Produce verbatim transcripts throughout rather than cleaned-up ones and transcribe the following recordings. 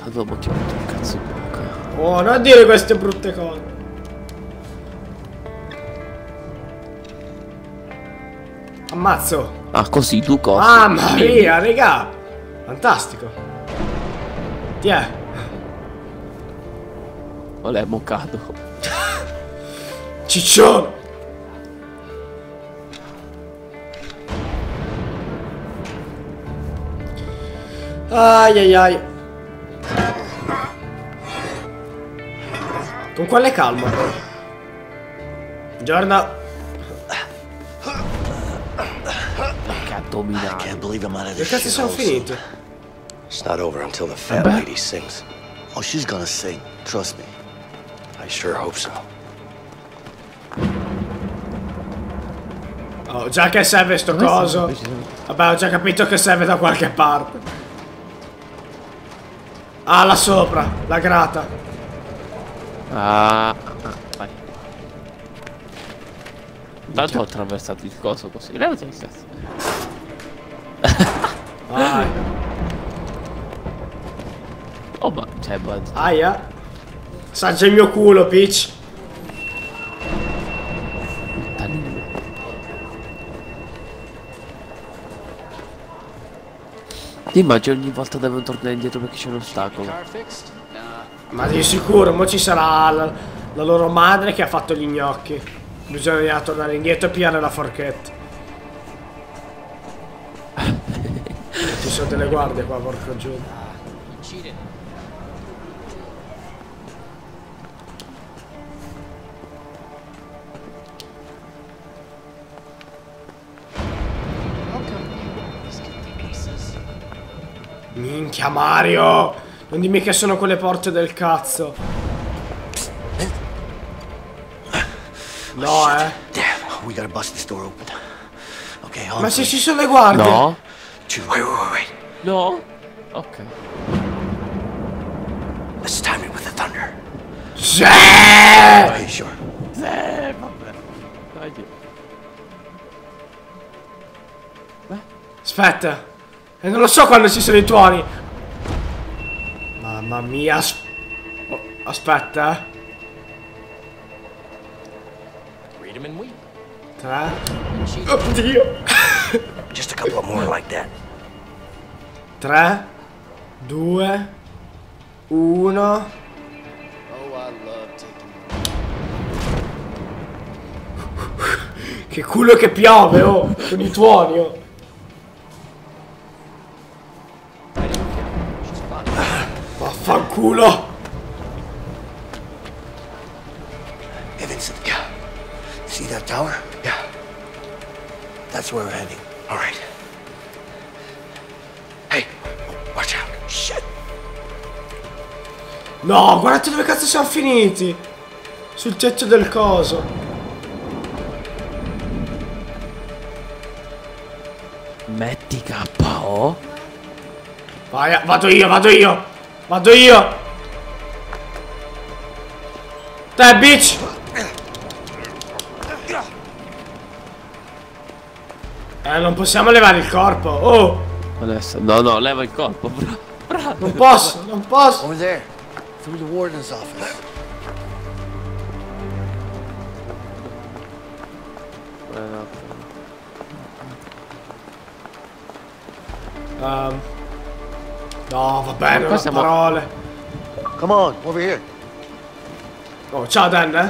Dopo ti metto il cazzo in bocca. Oh, non dire queste brutte cose. Ammazzo. Ah, così, due cose. Mamma mia, raga. Fantastico. Ti è? Olè, è moccato. Ciccione. Ai ai ai. Con quale calma. Buongiorno. Che addominali. Can't believe I'm out of Che this cazzo sono shithole. finiti? It's not over until the fat lady sings. Oh, she's gonna sing. Trust me. I sure hope so. Oh, già che serve sto coso. Vabbè, ho già capito che serve da qualche parte. Ah, là sopra, la grata. Ah, ah, vai. Intanto ho attraversato il coso così. Levati il cazzo. Vai. Oh, ma cioè, ma... Aia. Assaggia il mio culo, Peach. Ti immagini ogni volta devono tornare indietro perché c'è un ostacolo. Ma di sicuro, mo ci sarà la, la loro madre che ha fatto gli gnocchi. Bisogna tornare indietro e pigliare la forchetta. Ci sono delle guardie qua, porco giù. Minchia Mario! Non dimmi che sono quelle porte del cazzo. No, eh. Damn, we gotta bust this door open. Okay, hold on. Ma se ci sono le guardie? No. Wait, wait, wait, wait. No. Ok. Let's time it with the thunder. Sì! Okay, sure. Eh, vabbè. Dai. Beh. Aspetta. E non lo so quando ci sono i tuoni. Mamma mia. As oh, aspetta. Tre. Oddio. Just a couple more like that. Tre. Due. Uno. Che culo che piove, oh. Con i tuoni, oh. Vaffanculo! Hey, Vincent. Yeah. See that tower? Yeah. That's where we're heading. All right. Hey, watch out. Shit. No, guardate dove cazzo siamo finiti! Sul tetto del coso. Metti K O. Vai, vado io, vado io! Vado io! Te, bitch! Eh, non possiamo levare il corpo, oh! Adesso, no, no, leva il corpo, bra bravo. Non posso, non posso! Over there, through the warden's office. Um, no, va bene, qua non siamo- parole. Come on, over here. Oh, ciao Dan, eh?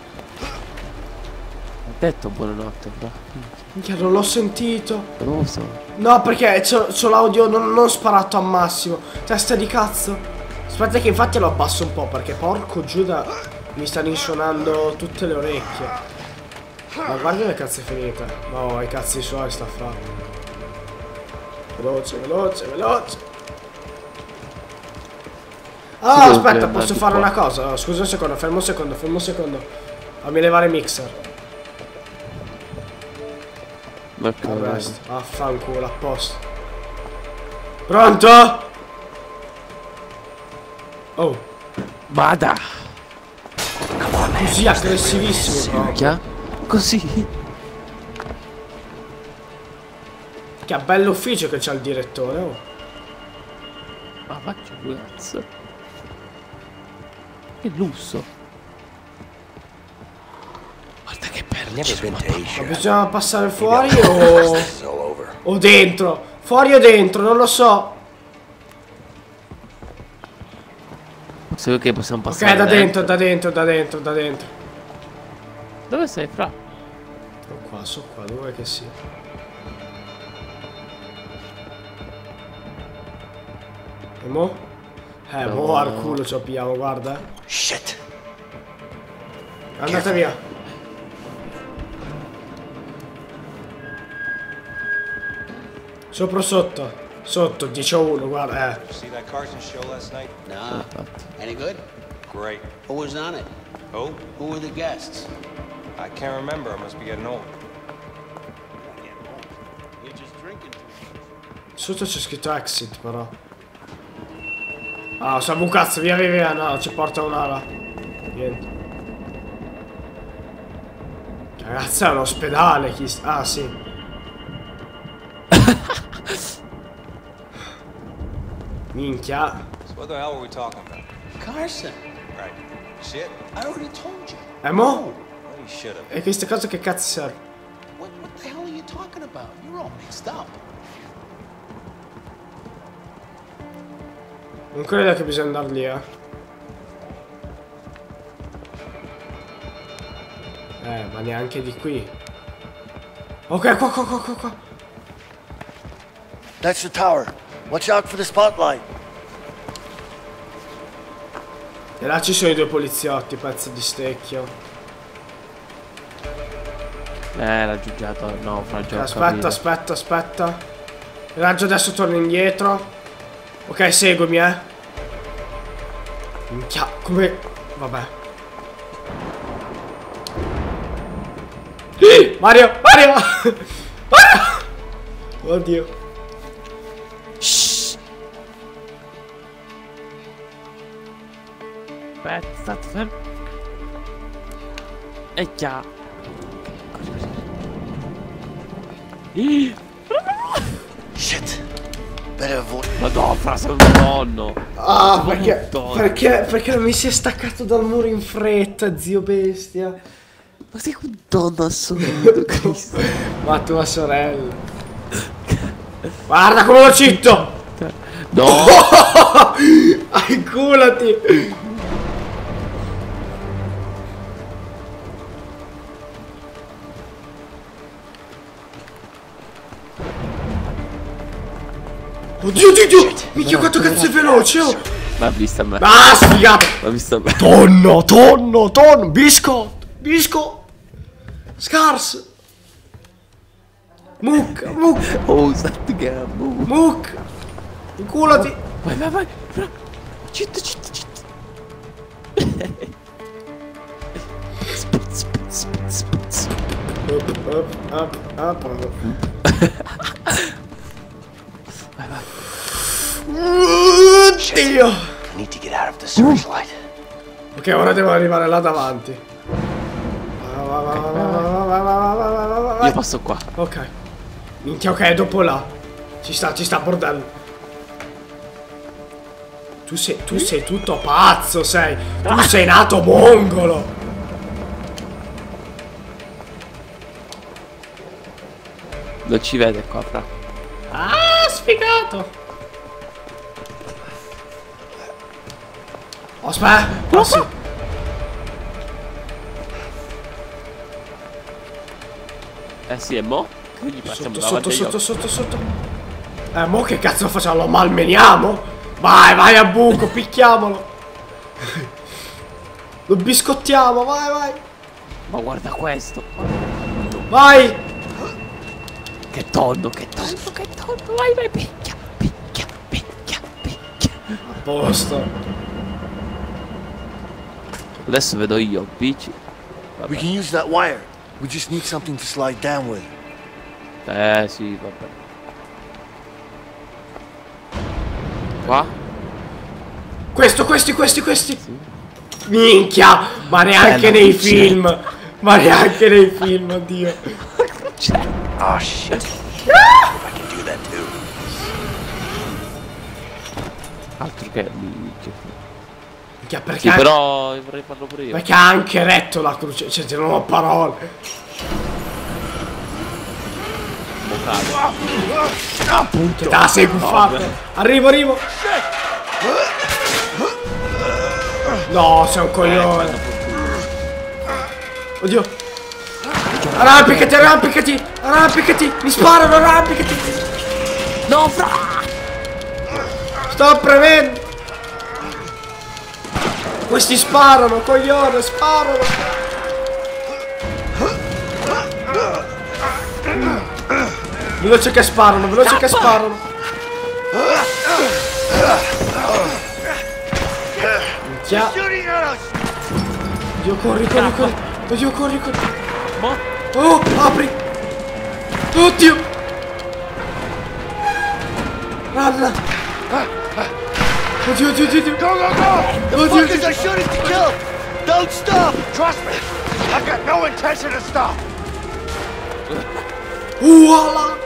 Ho detto buonanotte, bro. Minchia, non l'ho sentito. Non lo so. No, perché c'ho l'audio non, non sparato a massimo. Testa di cazzo. Aspetta che infatti lo abbasso un po' perché porco Giuda mi stanno insuonando tutte le orecchie. Ma guarda che cazzo è finita. No, i cazzi suoi sta a fare. Veloce, veloce, veloce. Ah, Sì, aspetta, devo posso andare fare qua. una cosa. Oh, scusa un secondo, fermo un secondo, fermo un secondo. Fammi levare il mixer. Ecco, Arresto. Affanculo, a posto. Pronto? Oh, vada. così aggressivissimo proprio. Minchia. Così. Che bello ufficio che c'ha il direttore, oh. Ma faccio cazzo. Che lusso. Guarda che Never perle. been to Ma Asia. bisogna passare fuori o... It's all over. o dentro? Fuori o dentro? Non lo so. Se che possiamo Ok, passare da dentro, da dentro, da dentro, da dentro. Dove sei, fra? Sono qua, sono qua, dove che sia. E mo? Eh, mo No. al culo ci pigliamo, guarda. Shit. Andate via. Sopra o sotto? Sotto, dieci a uno, guarda, eh. See that Carson show last night? Nah. Any good? Great. Who was on it? Who? Who were the guests? I can't remember. I must be getting old. You're just drinking. Sotto c'è scritto exit, però. Ah, siamo un cazzo, via via via, no, ci porta un'ala. Niente. Ragazzi, è un ospedale, chi sta... Ah, sì. Minchia. So what the hell were we talking about? Carson, Right. Shit? I already told you. E mo? Well, you should have. E queste cose che cazzo serve? What, what the hell are you talking about? You're all mixed up. Non credo che bisogna andare lì, eh. Eh, ma neanche di qui. Ok, qua, qua, qua, qua, qua. That's the tower. Watch out for the spotlight. E là ci sono i due poliziotti, pezzo di stecchio. Eh, l'ha giugiato. No, fra il gioco. Aspetta, aspetta, aspetta. Il raggio adesso torna indietro. Ok, seguimi, eh. Minchia, come... Vabbè. Mario, Mario! Mario! Oddio. Shhh. Aspetta, state fermo. E già. Così, così. Ih, Shit. Better avoid. Ma no, fra, sei un nonno. Ah, Sono perché, un tonno. perché, perché non mi si è staccato dal muro in fretta, zio bestia. Ma sei un nonno assoluto, Cristo. Ma tua sorella. Guarda come lo citto! No. Inculati! Oddio, oddio, oddio! Minchia, quanto cazzo è veloce! Oh. Ma vista a me. Ah, sfigato! Ma vista a me. Tonno, tonno, tonno! Biscotto! Biscotto! Scars! Mucca, mucca, Oh, state gambo. mucca! Inculati! Vai, vai, vai. Fra. Citto, citto, citto. Spit, spit, spit, spit. Up, up, up, up, up. Vai, vai. Oddio! I need to get out of the searchlight. Ok, ora devo arrivare là davanti. Va, va, va, va, va, va, va, va, va, va, va, va. Io passo qua. Ok. Minchia, ok, dopo là. Ci sta, ci sta, bordello. Tu sei, tu sei tutto pazzo, sei. Tu sei nato mongolo. Non ci vede qua, fra. Ah, sfigato. Aspetta. Oh, sì. Eh sì, e mo? Quindi passiamo Sotto, davanti sotto, agli sotto, sotto, sotto. Eh, mo che cazzo facciamo? Lo malmeniamo? Vai, vai a buco, picchiamolo. Lo biscottiamo, vai, vai. occhi. Ma guarda questo. Vai. Che tonno, che tonno, che tonno. Vai, vai, picchia, picchia, picchia, picchia. A posto. Adesso vedo io, bici. We can use that wire. We just need something to slide down with. Eh sì, vabbè. Qua? Questo, questi, questi, questi. Minchia. Ma neanche Eh, no, nei c'è. film. Ma neanche nei film, oddio. C'è. Oh shit. I can do that too. Altro che minchia. Minchia, perché Sì, anche, però vorrei farlo pure io. perché ha anche retto la croce. Cioè, non ho parole. Appunto. Che te la sei buffata. Arrivo, arrivo. No, sei un coglione. Oddio. Arrampicati, arrampicati. Arrampicati. Mi sparano, arrampicati. No, fra! Sto premendo. Questi sparano, coglione, sparano. Veloce che sparano, veloce che sparano. Minchia. Oddio, corri, corri, corri. Oddio, corri, corri. Oh, apri. Oddio. Guarda. Oddio, oddio, oddio. Go, go, go! Oddio, Fuckers are shooting to kill! Don't stop! Trust me, I've got no intention to stop! Uala.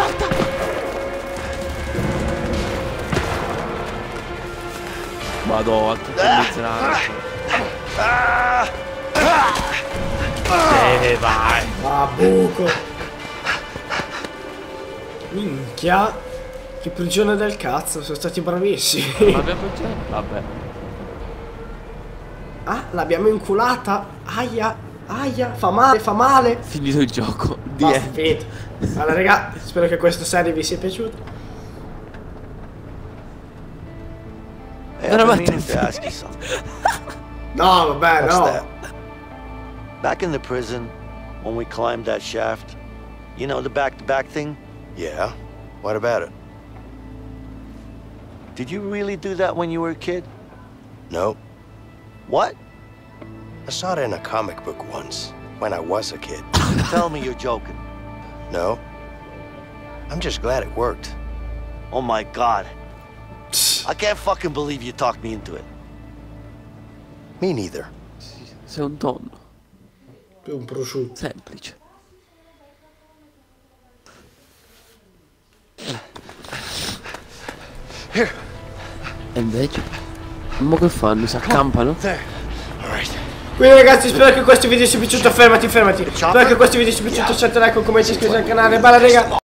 Vado a tutto mezz'anno. Eh, vai. Ah, buco. Minchia. Che prigione del cazzo, sono stati bravissimi. Ma abbiamo già. Vabbè. Ah, l'abbiamo inculata. Aia, aia, fa male, fa male. Finito il gioco. The Basta, end. finito. Allora, raga, spero che questa serie vi sia piaciuta. Hey, I've been meaning to ask you something. No, vabbè, What's no. that? Back in the prison, when we climbed that shaft, you know the back-to-back thing? Yeah? What about it? Did you really do that when you were a kid? No. What? I saw it in a comic book once, when I was a kid. Tell me you're joking. No. I'm just glad it worked. Oh my god. I can't fucking believe you talked me into it. Me neither. Sei un tonno. Più un prosciutto. Semplice. Here. E invece? Ma che fanno? Si accampano? There. All right. Quindi ragazzi, spero che questo video sia piaciuto. Fermati, fermati. Spero che questo video sia piaciuto. Lasciate like, un commento, iscrivetevi al canale. Bella raga.